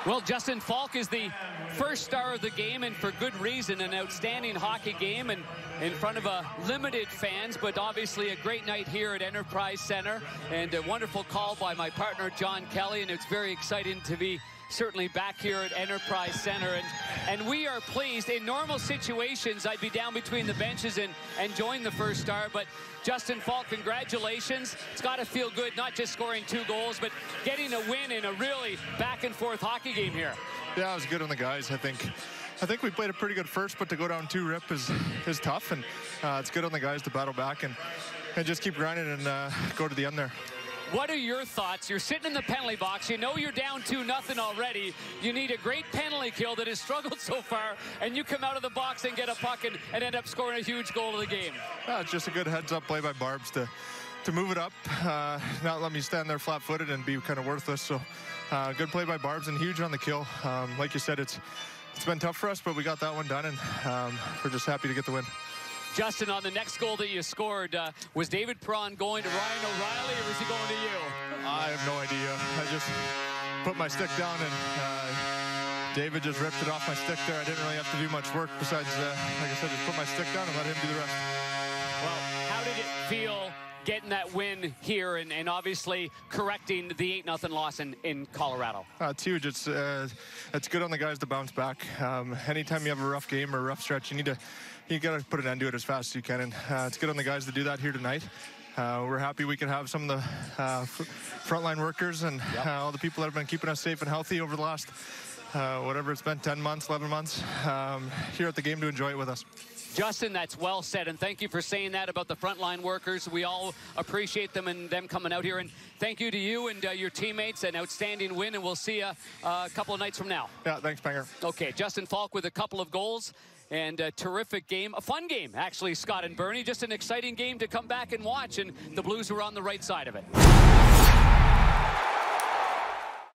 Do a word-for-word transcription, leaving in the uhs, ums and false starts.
Well, Justin Faulk is the first star of the game, and for good reason. An outstanding hockey game and in front of a limited fans, but obviously a great night here at Enterprise Center, and a wonderful call by my partner John Kelly, and it's very exciting to be certainly back here at Enterprise Center, and and we are pleased. In normal situations, I'd be down between the benches and and join the first star, but Justin Faulk, congratulations. It's got to feel good, not just scoring two goals, but getting a win in a really back and forth hockey game here. Yeah, it was good on the guys. I think I think we played a pretty good first, but to go down two rip is is tough, and uh, it's good on the guys to battle back and and just keep grinding and uh, go to the end there. What are your thoughts? You're sitting in the penalty box. You know you're down two nothing already. You need a great penalty kill that has struggled so far, and you come out of the box and get a puck and, and end up scoring a huge goal of the game. Yeah, it's just a good heads-up play by Barbs to to move it up, uh, not let me stand there flat-footed and be kind of worthless. So uh, good play by Barbs and huge on the kill. Um, like you said, it's it's been tough for us, but we got that one done, and um, we're just happy to get the win. Justin, on the next goal that you scored, uh, was David Perron going to Ryan O'Reilly, or was he going to you? I have no idea. I just put my stick down, and uh, David just ripped it off my stick there. I didn't really have to do much work besides, uh, like I said, just put my stick down and let him do the rest. Well, how did it feel getting that win here and, and obviously correcting the eight nothing loss in, in Colorado? Uh, it's huge. It's, uh, it's good on the guys to bounce back. Um, anytime you have a rough game or a rough stretch, you need to you got to put an end to it as fast as you can, and uh, it's good on the guys to do that here tonight. Uh, we're happy we can have some of the uh, frontline workers and yep. uh, all the people that have been keeping us safe and healthy over the last, uh, whatever it's been, ten months, eleven months, um, here at the game to enjoy it with us. Justin, that's well said, and thank you for saying that about the frontline workers. We all appreciate them and them coming out here, and thank you to you and uh, your teammates. An outstanding win, and we'll see you uh, a couple of nights from now. Yeah, thanks, Banger. Okay, Justin Faulk with a couple of goals and a terrific game, a fun game, actually, Scott and Bernie. Just an exciting game to come back and watch, and the Blues were on the right side of it.